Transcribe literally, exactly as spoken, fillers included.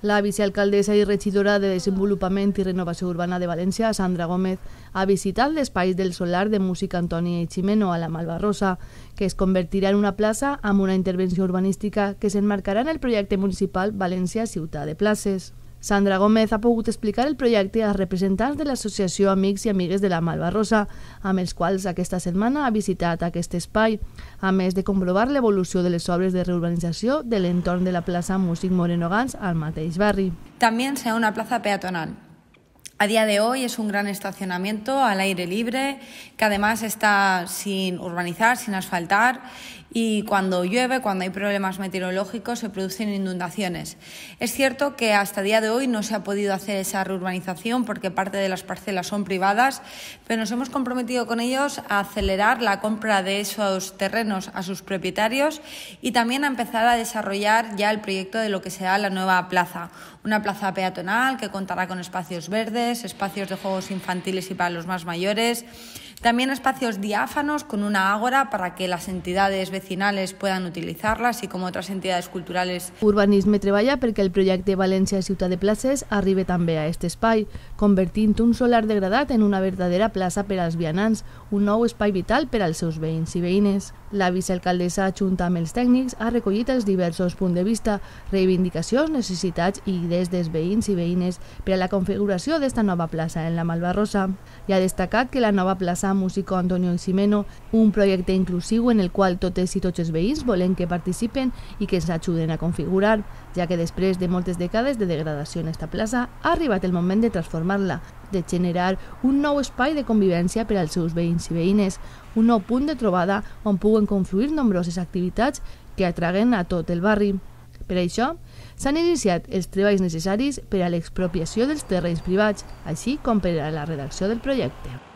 La vicealcaldessa i regidora de Desenvolupament i Renovació Urbana de València, Sandra Gómez, ha visitat l'espai del solar de música Antoni Eichimeno a la Malvarrosa, que es convertirà en una plaça amb una intervenció urbanística que s'enmarcarà en el projecte municipal València Ciutat de Places. Sandra Gómez ha pogut explicar el projecte als representants de l'Associació Amics i Amigues de la Malvarrosa, amb els quals aquesta setmana ha visitat aquest espai, a més de comprovar l'evolució de les obres de reurbanització de l'entorn de la plaça Músic Moreno Gans al mateix barri. También sea una plaza peatonal. A día de hoy es un gran estacionamiento al aire libre, que además está sin urbanizar, sin asfaltar, y cuando llueve, cuando hay problemas meteorológicos, se producen inundaciones. Es cierto que hasta el día de hoy no se ha podido hacer esa reurbanización porque parte de las parcelas son privadas, pero nos hemos comprometido con ellos a acelerar la compra de esos terrenos a sus propietarios y también a empezar a desarrollar ya el proyecto de lo que será la nueva plaza. Una plaza peatonal que contará con espacios verdes, espacios de juegos infantiles y para los más mayores, también espacios diáfanos con una ágora para que las entidades vecinales puedan utilizarla, así como otras entidades culturales. Urbanisme treballa perquè el projecte València Ciutat de Places arribi també a aquest espai, convertint un solar degradat en una verdadera plaça per als vianants, un nou espai vital per als seus veïns i veïnes. La vicealcaldessa, junta amb els tècnics, ha recollit els diversos punts de vista, reivindicacions, necessitats i idees dels veïns i veïnes per a la configuració d'esta nova plaça en la Malvarrosa. I ha destacat que la nova plaça Músico Antonio Eichimeno, un projecte inclusiu en el qual totes i tots els veïns volen que participen i que ens ajuden a configurar, ja que després de moltes dècades de degradació en esta plaça ha arribat el moment de transformar-la, de generar un nou espai de convivència per als seus veïns i veïnes, un nou punt de trobada on puguen confluir nombroses activitats que atraguen a tot el barri. Per això, s'han iniciat els treballs necessaris per a l'expropiació dels terrenys privats, així com per a la redacció del projecte.